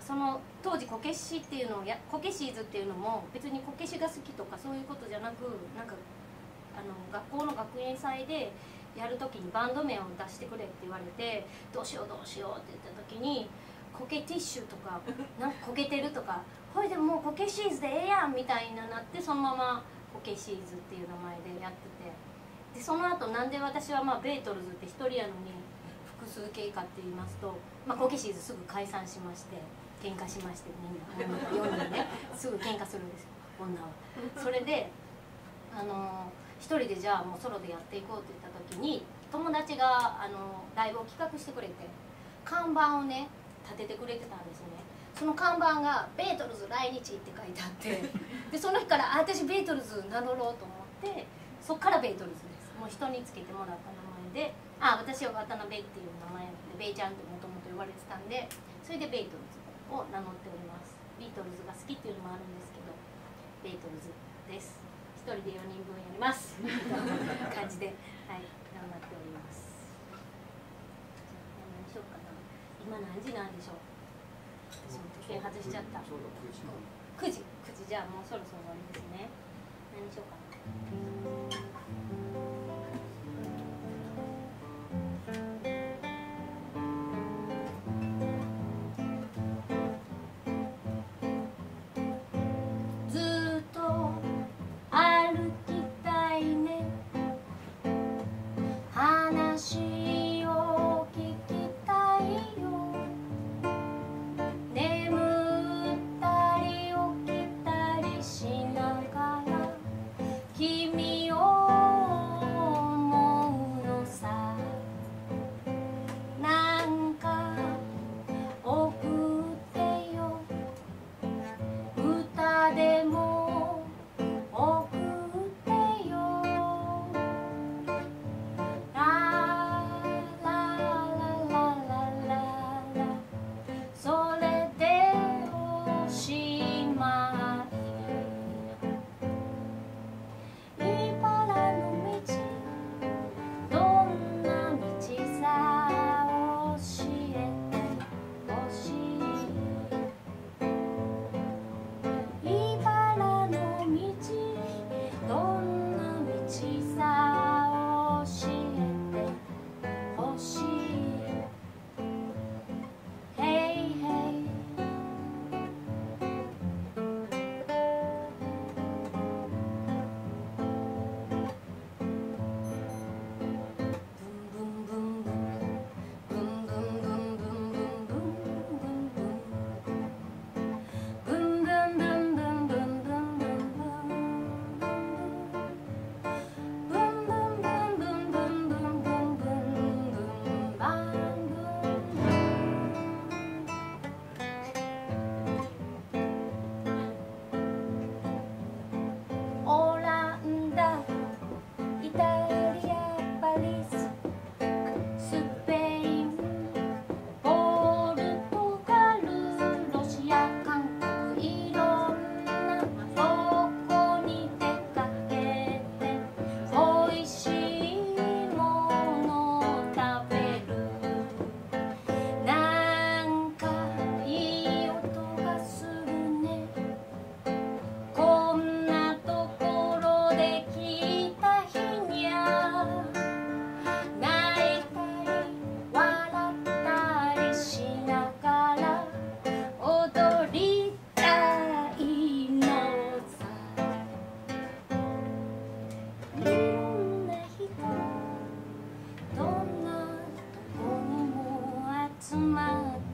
その当時こけしっていうのをこけしーずっていうのも別にこけしが好きとかそういうことじゃなく、なんか学校の学園祭でやる時にバンド名を出してくれって言われて、どうしようどうしようって言った時にこけティッシュとかなんかこけてるとか、ほいでもうこけしーずでええやんみたいになって、そのままこけしーずっていう名前でやってて、でその後なんで私はベートルズって一人やのに複数形かって言いますと、こけしーずすぐ解散しまして喧嘩しまして、みんな4人ねすぐ喧嘩するんですよ女は。それで一人でじゃあもうソロでやっていこうって言った時に、友達がライブを企画してくれて看板をね立ててくれてたんですね。その看板が「ベートルズ来日」って書いてあってでその日から私ベートルズ名乗ろうと思って、そっからベートルズです。もう人につけてもらった名前で、私は渡辺っていう名前でベイちゃんってもともと呼ばれてたんで、それでベートルズを名乗っております。ビートルズが好きっていうのもあるんですけど、ベートルズです。一人で4人分やりますみたいな感じで、はい、頑張っております。何しようかな。今何時なんでしょう。私も時計外しちゃった。9時じゃあもうそろそろ終わりですね。何しようかな。どんなとこにも集まって